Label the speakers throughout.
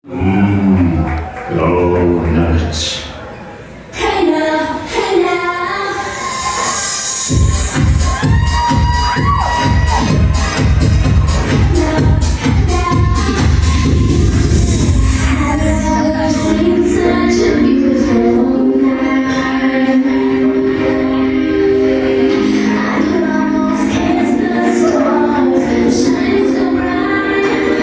Speaker 1: Go nuts.
Speaker 2: Hey now, hey now. Have you ever seen such a beautiful night? I could almost kiss the stars shining so bright.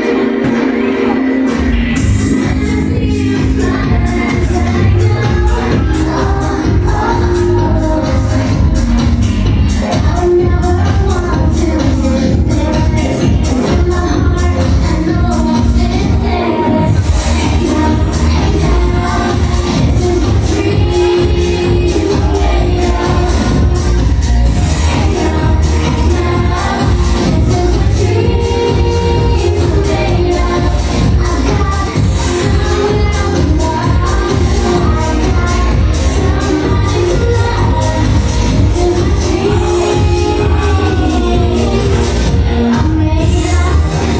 Speaker 2: I see you smiling as I go. I never want to miss this. It's in my heart. I know this is. Hey now, this is my dream. Hey now, this is my dream. I've got someone on the wild. I got someone to love. This is my dream. I'm made up.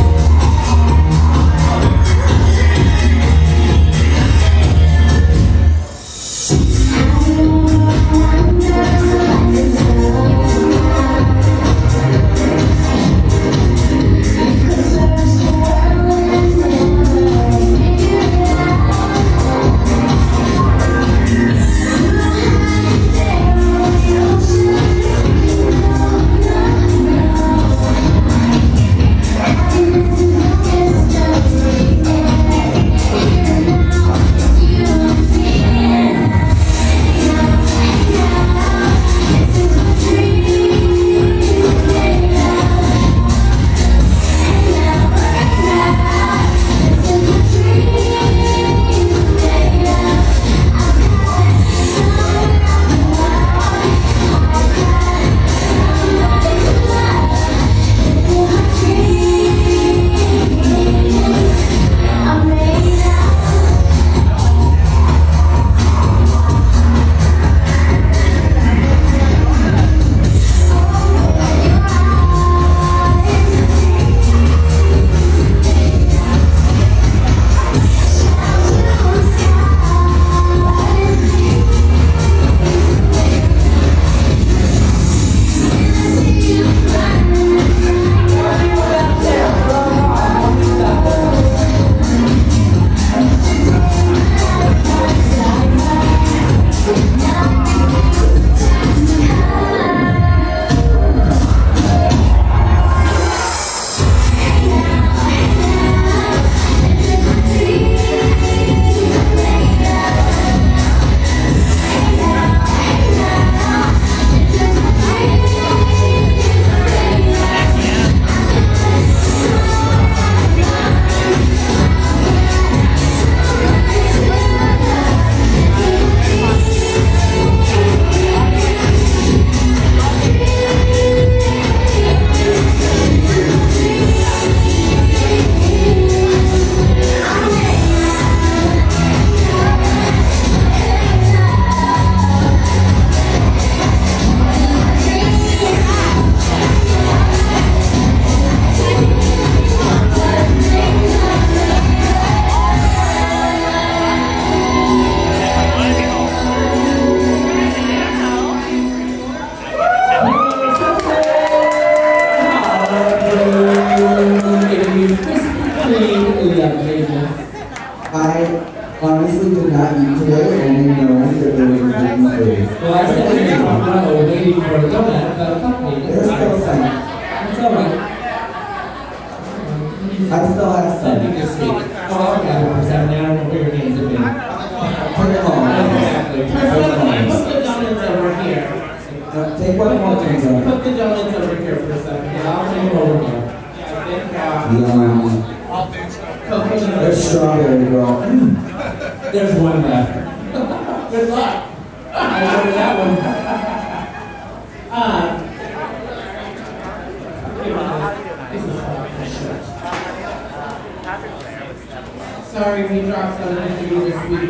Speaker 3: I honestly did not eat today, only knowing that there was gluten free.
Speaker 4: Well, I said to you, I'm waiting for a donut that accompanied it.
Speaker 3: There's still some.
Speaker 4: It's all right.
Speaker 3: I still have some.
Speaker 4: Something to see. Oh, okay, because I don't know where your names have been.
Speaker 3: Take it home.
Speaker 4: Exactly. Put the donuts over here.
Speaker 3: Take one more thing, Joe.
Speaker 4: Put the donuts over here for a second. Yeah, I'll take them over here. Yeah,
Speaker 3: Yum. There's strawberry, bro.
Speaker 4: There's one left. Good luck. I go to that one. Sorry, we dropped something for you this week.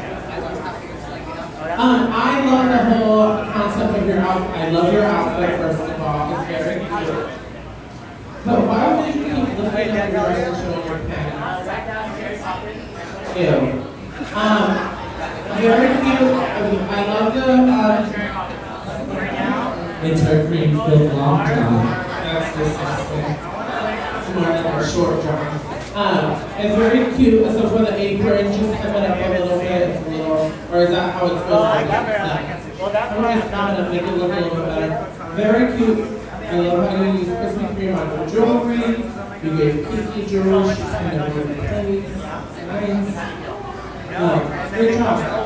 Speaker 4: I love the whole concept of your outfit. I love your outfit, first of all. It's very cute. But why would you keep looking at your dress and showing your pants? Ew. Very cute. I love the it's her cream filled long john. That's disgusting. It's more like a short john. It's very cute. So for the apron, just come it up a little bit, or is that how it's supposed to be? No. I'm just gonna make it look a little bit better. Very cute. I love how you use Krispy Kreme on your jewelry. You gave Kiki jewelry. She's kind of really pretty. Nice. Great job.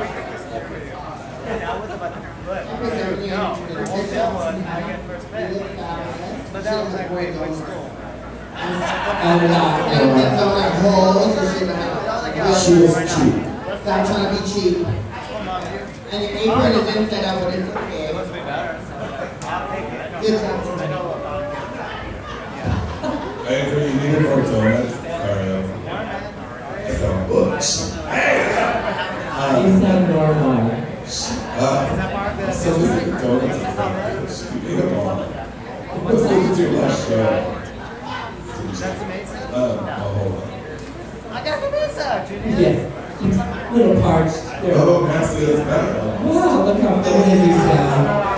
Speaker 3: She was cheap.
Speaker 5: Stop trying to be cheap. And your apron is inside out, but it's okay. Good job.
Speaker 6: Hey, for you need a photo, that's a butch.
Speaker 4: You sound normal.
Speaker 6: So this is donuts. You need them all. Let's look at your last show.
Speaker 7: That's amazing.
Speaker 6: Hold on.
Speaker 7: I got the pizza, Junior.
Speaker 4: Yes. It's a little parched. There.
Speaker 6: Oh, Nancy is better.
Speaker 4: Wow, look how good it is now.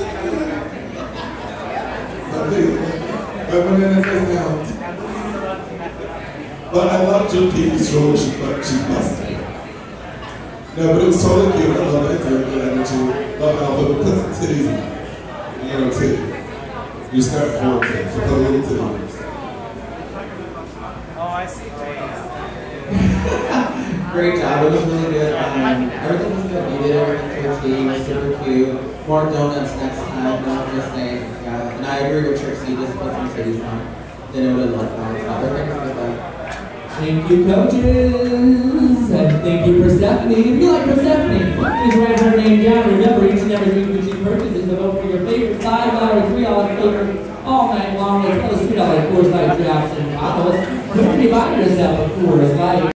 Speaker 6: But I love Jill Peavy's role, she busted. No, but it was totally cute. I love it. Good energy. Love how it puts the titties in. You know, titty. You start forward titties, so put a little titty.
Speaker 7: Oh, I see.
Speaker 3: Great job, it was really good. Everything was good. You did everything to a T, it was super cute. More donuts next time, don't just say, yeah. And I agree with Trixie, just put some titties on. Then it would have looked nice. Everything's good though.
Speaker 4: Thank you, coaches. And thank you, Persephone. If you like Persephone, please write her name down. Remember, each and every drink that she purchases to vote for your favorite $5, $3 flavor all night long, as well as $3 Coors Light drafts and bottles. Put your body yourself a Coors Light.